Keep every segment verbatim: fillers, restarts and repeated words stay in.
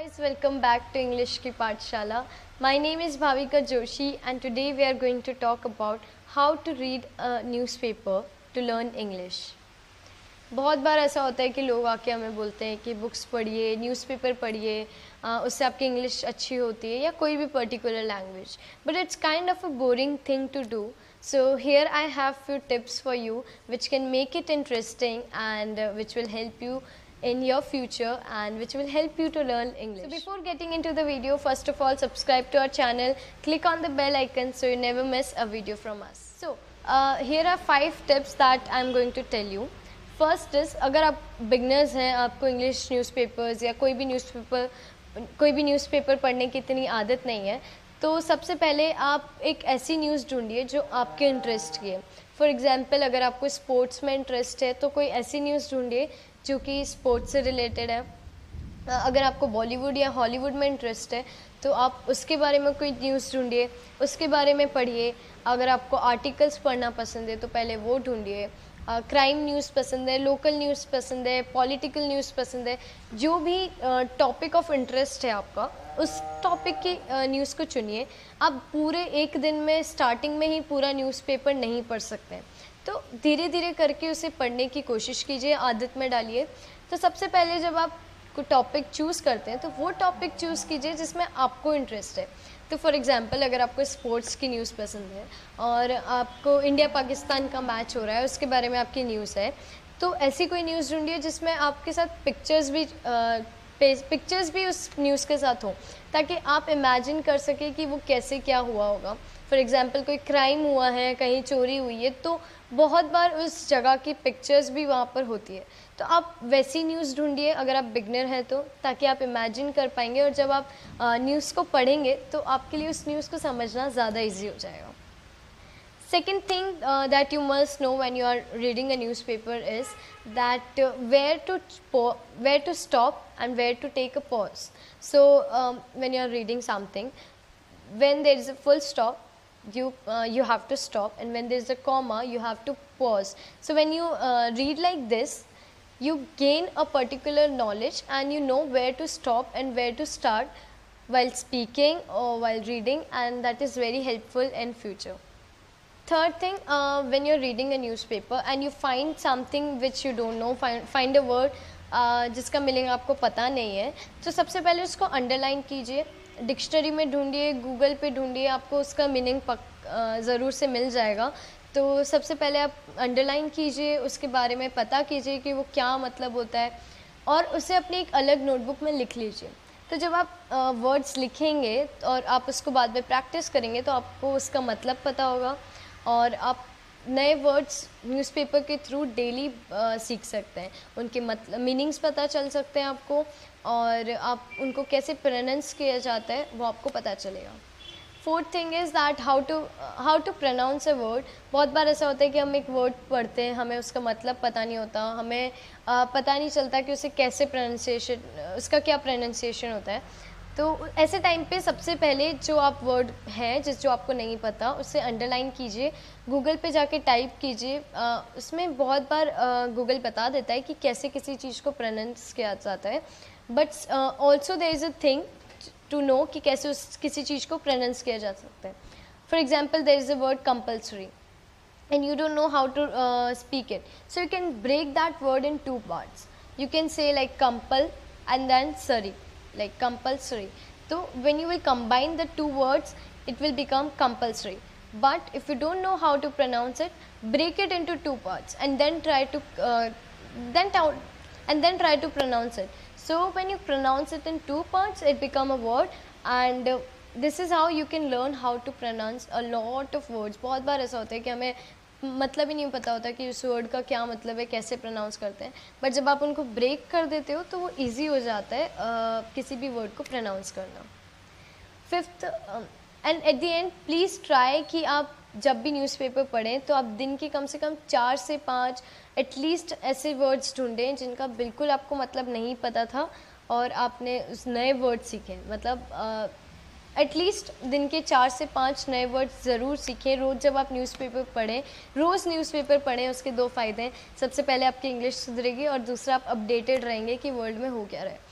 guys, welcome back to English की पाठशाला. My name is Bhavika Joshi and today we are going to talk about how to read a newspaper to learn English. बहुत बार ऐसा होता है कि लोग आके हमें बोलते हैं कि बुक्स पढ़िए, न्यूज़पेपर पढ़िए, उससे आपकी इंग्लिश अच्छी होती है या कोई भी particular language. But it's kind of a boring thing to do. So here I have few tips for you which can make it interesting and uh, which will help you in your future and which will help you to learn English. So before getting into the video, first of all subscribe to our channel, click on the bell icon so you never miss a video from us. So uh, here are five tips that I am going to tell you. First is, अगर आप beginners हैं, आपको English newspapers या कोई भी newspaper कोई भी newspaper पढ़ने की इतनी आदत नहीं है, तो सबसे पहले आप एक ऐसी न्यूज़ ढूंढिए जो आपके इंटरेस्ट की है. फॉर एग्जांपल, अगर आपको स्पोर्ट्स में इंटरेस्ट है तो कोई ऐसी न्यूज़ ढूंढिए जो कि स्पोर्ट्स से रिलेटेड है. अगर आपको बॉलीवुड या हॉलीवुड में इंटरेस्ट है तो आप उसके बारे में कोई न्यूज़ ढूंढिए, उसके बारे में पढ़िए. अगर आपको आर्टिकल्स पढ़ना पसंद है तो पहले वो ढूंढिए. क्राइम न्यूज़ पसंद है, लोकल न्यूज़ पसंद है, पॉलिटिकल न्यूज़ पसंद है, जो भी टॉपिक ऑफ इंटरेस्ट है आपका, उस टॉपिक की न्यूज़ को चुनिए. आप पूरे एक दिन में स्टार्टिंग में ही पूरा न्यूज़पेपर नहीं पढ़ सकते, तो धीरे धीरे करके उसे पढ़ने की कोशिश कीजिए, आदत में डालिए. तो सबसे पहले जब आप कोई टॉपिक चूज़ करते हैं तो वो टॉपिक चूज़ कीजिए जिसमें आपको इंटरेस्ट है. तो फॉर एग्जांपल, अगर आपको स्पोर्ट्स की न्यूज़ पसंद है और आपको इंडिया पाकिस्तान का मैच हो रहा है, उसके बारे में आपकी न्यूज़ है, तो ऐसी कोई न्यूज़ ढूंढिए जिसमें आपके साथ पिक्चर्स भी पिक्चर्स भी उस न्यूज़ के साथ हो, ताकि आप इमेजिन कर सकें कि वो कैसे क्या हुआ होगा. फॉर एग्जांपल, कोई क्राइम हुआ है, कहीं चोरी हुई है, तो बहुत बार उस जगह की पिक्चर्स भी वहाँ पर होती है. तो आप वैसी न्यूज़ ढूंढिए अगर आप बिगनर हैं तो, ताकि आप इमेजिन कर पाएंगे और जब आप न्यूज़ को पढ़ेंगे तो आपके लिए उस न्यूज़ को समझना ज़्यादा ईजी हो जाएगा. Second thing uh, that you must know when you are reading a newspaper is that uh, where to where to stop and where to take a pause. So um, when you are reading something, when there is a full stop, you uh, you have to stop, and when there is a comma, you have to pause. So when you uh, read like this, you gain a particular knowledge and you know where to stop and where to start while speaking or while reading, and that is very helpful in future. Third thing, uh, when you're reading a newspaper and you find something which you don't know, find, find a word uh, जिसका meaning आपको पता नहीं है, तो सबसे पहले उसको underline कीजिए, डिक्शनरी में ढूंढिए, गूगल पे ढूंढिए, आपको उसका मीनिंग पक ज़रूर से मिल जाएगा. तो सबसे पहले आप अंडरलाइन कीजिए, उसके बारे में पता कीजिए कि वो क्या मतलब होता है, और उसे अपनी एक अलग नोटबुक में लिख लीजिए. तो जब आप वर्ड्स लिखेंगे और आप उसको बाद में प्रैक्टिस करेंगे तो आपको उसका मतलब पता होगा, और आप नए वर्ड्स न्यूज़पेपर के थ्रू डेली सीख सकते हैं. उनके मतलब मीनिंग्स पता चल सकते हैं आपको, और आप उनको कैसे प्रोनाउंस किया जाता है वो आपको पता चलेगा. Fourth thing is that how to how to pronounce a word. बहुत बार ऐसा होता है कि हम एक वर्ड पढ़ते हैं, हमें उसका मतलब पता नहीं होता, हमें आ, पता नहीं चलता कि उसे कैसे प्रोनाउंसिएशन, उसका क्या प्रोनाउंसिएशन होता है. तो ऐसे टाइम पे सबसे पहले जो आप वर्ड है जिस जो आपको नहीं पता, उसे अंडरलाइन कीजिए, गूगल पे जाके टाइप कीजिए. उसमें बहुत बार गूगल बता देता है कि कैसे किसी चीज़ को प्रोनाउंस किया जाता है, but also there is a thing to know कि कैसे उस किसी चीज़ को प्रोनाउंस किया जा सकता है. For example, there is a word compulsory and you don't know how to uh, speak it, so you can break that word in two parts. You can say like compel and then sorry, like compulsory. So when you will combine the two words, it will become compulsory. But if you don't know how to pronounce it, break it into two parts and then try to uh, then and then try to pronounce it. So when you pronounce it in two parts, it become a word, and uh, this is how you can learn how to pronounce a lot of words. बहुत बार ऐसा होता है कि हमें मतलब ही नहीं पता होता कि उस वर्ड का क्या मतलब है, कैसे प्रोनाउंस करते हैं, बट जब आप उनको ब्रेक कर देते हो तो वो इजी हो जाता है uh, किसी भी वर्ड को प्रोनाउंस करना. Fifth and at the end, please try कि आप जब भी न्यूज़पेपर पढ़ें तो आप दिन के कम से कम चार से पाँच एटलीस्ट ऐसे वर्ड्स ढूंढें जिनका बिल्कुल आपको मतलब नहीं पता था और आपने उस नए वर्ड सीखे. मतलब uh, एटलीस्ट दिन के चार से पाँच नए वर्ड ज़रूर सीखें रोज़. जब आप न्यूज़पेपर पढ़ें, रोज़ न्यूज़पेपर पढ़ें, उसके दो फ़ायदे हैं. सबसे पहले आपकी इंग्लिश सुधरेगी और दूसरा आप अपडेटेड रहेंगे कि वर्ल्ड में हो क्या रहा है.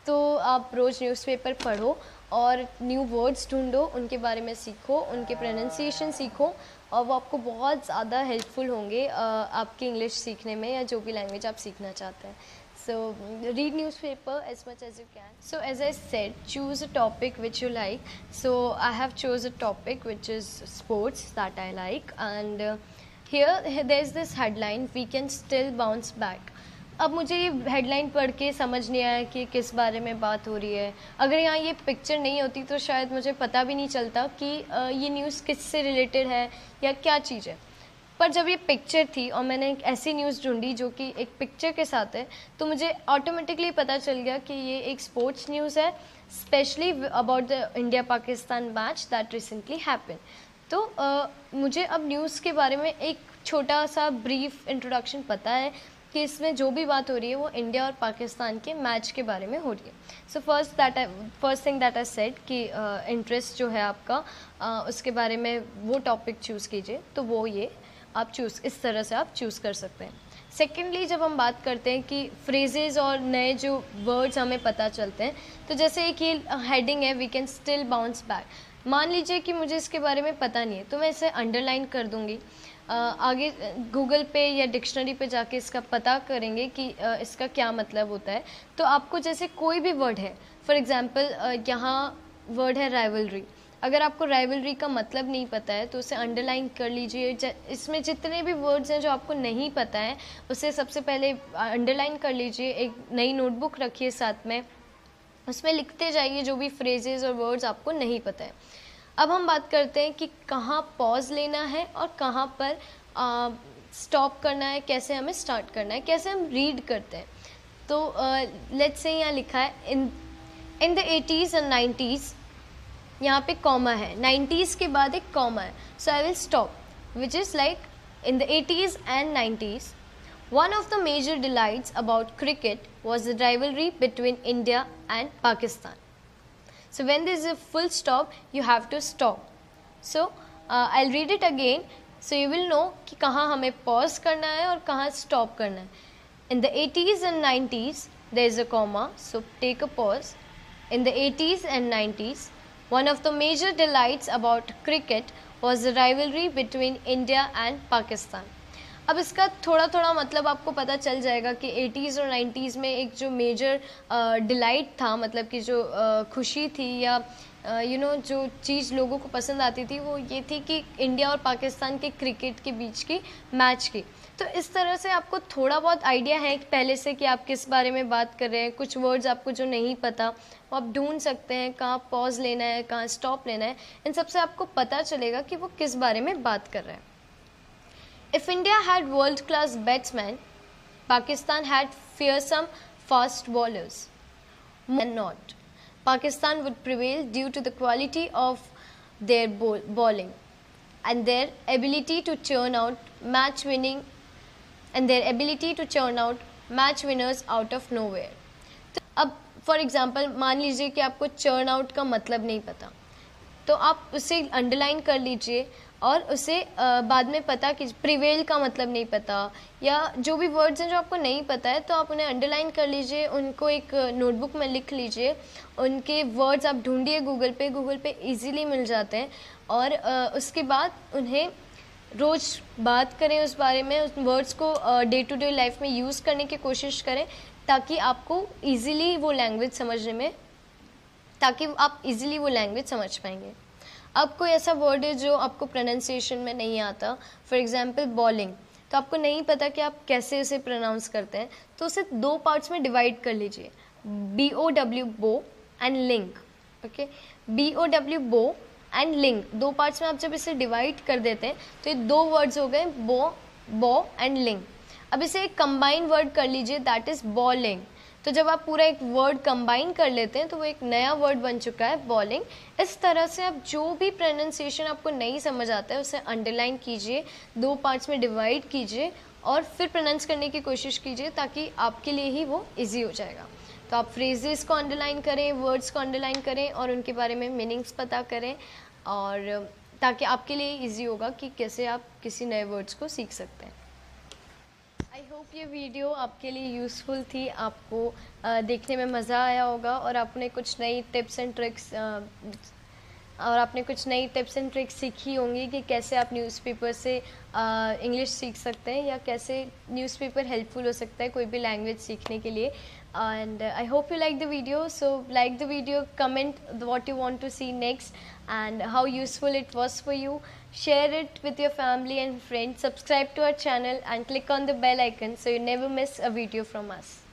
तो आप रोज़ न्यूज़पेपर पढ़ो और न्यू वर्ड्स ढूंढो, उनके बारे में सीखो, उनके प्रोनाउंसिएशन सीखो, और वो आपको बहुत ज़्यादा हेल्पफुल होंगे आपकी इंग्लिश सीखने में या जो भी लैंग्वेज आप सीखना चाहते हैं. So read newspaper as much as you can. So as I said, choose a topic which you like. So I have chose a topic which is sports that I like, and uh, here, here there is this headline, we can still bounce back. अब मुझे ये headline पढ़ के समझ नहीं आया कि किस बारे में बात हो रही है. अगर यहाँ ये पिक्चर नहीं होती तो शायद मुझे पता भी नहीं चलता कि ये न्यूज़ किससे रिलेटेड है या क्या चीज़ है. पर जब ये पिक्चर थी और मैंने एक ऐसी न्यूज़ ढूंढी जो कि एक पिक्चर के साथ है, तो मुझे ऑटोमेटिकली पता चल गया कि ये एक स्पोर्ट्स न्यूज़ है, specially about the India Pakistan match that recently happen. तो uh, मुझे अब न्यूज़ के बारे में एक छोटा सा ब्रीफ इंट्रोडक्शन पता है कि इसमें जो भी बात हो रही है वो इंडिया और पाकिस्तान के मैच के बारे में हो रही है. So first that I first thing that I said कि इंटरेस्ट uh, जो है आपका, uh, उसके बारे में वो टॉपिक चूज़ कीजिए, तो वो ये आप चूज़ इस तरह से आप चूज़ कर सकते हैं. सेकेंडली, जब हम बात करते हैं कि फ्रेजेस और नए जो वर्ड्स हमें पता चलते हैं, तो जैसे एक ये हेडिंग है, we can still bounce back. मान लीजिए कि मुझे इसके बारे में पता नहीं है, तो मैं इसे अंडरलाइन कर दूंगी. uh, आगे गूगल पे या डिक्शनरी पे जाके इसका पता करेंगे कि uh, इसका क्या मतलब होता है. तो आपको जैसे कोई भी वर्ड है, फॉर एग्ज़ाम्पल uh, यहाँ वर्ड है राइवलरी. अगर आपको राइवलरी का मतलब नहीं पता है तो उसे अंडरलाइन कर लीजिए. इसमें जितने भी वर्ड्स हैं जो आपको नहीं पता है उसे सबसे पहले अंडरलाइन कर लीजिए. एक नई नोटबुक रखिए साथ में, उसमें लिखते जाइए जो भी फ्रेजेस और वर्ड्स आपको नहीं पता है. अब हम बात करते हैं कि कहाँ पॉज लेना है और कहाँ पर स्टॉप करना है, कैसे हमें स्टार्ट करना है, कैसे हम रीड करते हैं. तो लेट्स से यहाँ लिखा है in in the eighties and nineties, यहाँ पे कॉमा है, नाइन्टीज़ के बाद एक कॉमा है. So I will stop, which is like in the eighties and nineties. One of the major delights about cricket was the rivalry between India and Pakistan. So when there is a full stop, you have to stop. So uh, I'll read it again, so you will know कि कहाँ हमें pause करना है और कहाँ stop करना है. In the eighties and nineties, there is a comma, so take a pause. In the eighties and nineties, one of the major delights about cricket was the rivalry between India and Pakistan. अब इसका थोड़ा थोड़ा मतलब आपको पता चल जाएगा कि एटीज़ और नाइन्टीज़ में एक जो मेजर डिलाइट था, मतलब कि जो uh, खुशी थी या यू नो जो चीज़ लोगों को पसंद आती थी, वो ये थी कि इंडिया और पाकिस्तान के क्रिकेट के बीच की मैच की. तो इस तरह से आपको थोड़ा बहुत आइडिया है पहले से कि आप किस बारे में बात कर रहे हैं. कुछ वर्ड्स आपको जो नहीं पता वो आप ढूंढ सकते हैं, कहाँ पॉज लेना है, कहाँ स्टॉप लेना है. इन सबसे आपको पता चलेगा कि वो किस बारे में बात कर रहे हैं. If India had world-class batsmen, Pakistan had fearsome fast bowlers. More than not, Pakistan would prevail due to the quality of their bowling and their ability to churn out match-winning and their ability to churn out match winners out of nowhere. तो अब for example मान लीजिए कि आपको churn out का मतलब नहीं पता, तो आप उसे अंडरलाइन कर लीजिए और उसे बाद में पता कि प्रिवेल का मतलब नहीं पता, या जो भी वर्ड्स हैं जो आपको नहीं पता है तो आप उन्हें अंडरलाइन कर लीजिए, उनको एक नोटबुक में लिख लीजिए. उनके वर्ड्स आप ढूंढिए गूगल पे, गूगल पे इजीली मिल जाते हैं. और उसके बाद उन्हें रोज़ बात करें उस बारे में, उस वर्ड्स को डे टू डे लाइफ में यूज़ करने की कोशिश करें ताकि आपको ईज़िली वो लैंग्वेज समझने में ताकि आप इजीली वो लैंग्वेज समझ पाएंगे. अब कोई ऐसा वर्ड है जो आपको प्रोनाउंसिएशन में नहीं आता, फॉर एग्जांपल बॉलिंग, तो आपको नहीं पता कि आप कैसे उसे प्रोनाउंस करते हैं, तो उसे दो पार्ट्स में डिवाइड कर लीजिए, B O W bow and link. Okay, B O W bow and link, दो पार्ट्स में आप जब इसे डिवाइड कर देते हैं तो ये दो वर्ड्स हो गए, बो बो एंड लिंक. अब इसे एक कंबाइन वर्ड कर लीजिए, दैट इज बॉलिंग. तो जब आप पूरा एक वर्ड कंबाइन कर लेते हैं तो वो एक नया वर्ड बन चुका है, बॉलिंग. इस तरह से आप जो भी प्रोनाउंसिएशन आपको नहीं समझ आता है उसे अंडरलाइन कीजिए, दो पार्ट्स में डिवाइड कीजिए और फिर प्रोनाउंस करने की कोशिश कीजिए ताकि आपके लिए ही वो इजी हो जाएगा. तो आप फ्रेजेस को अंडरलाइन करें, वर्ड्स को अंडरलाइन करें और उनके बारे में मीनिंग्स पता करें, और ताकि आपके लिए ईजी होगा कि कैसे आप किसी नए वर्ड्स को सीख सकते हैं. आई होप ये वीडियो आपके लिए यूज़फुल थी, आपको अ, देखने में मज़ा आया होगा और आपने कुछ नई टिप्स एंड ट्रिक्स और आपने कुछ नई टिप्स एंड ट्रिक्स सीखी होंगी कि कैसे आप न्यूज़पेपर से इंग्लिश सीख सकते हैं या कैसे न्यूज़पेपर हेल्पफुल हो सकता है कोई भी लैंग्वेज सीखने के लिए. And uh, I hope you like the video. So like the video, comment what you want to see next and how useful it was for you. Share it with your family and friends. Subscribe to our channel and click on the bell icon so you never miss a video from us.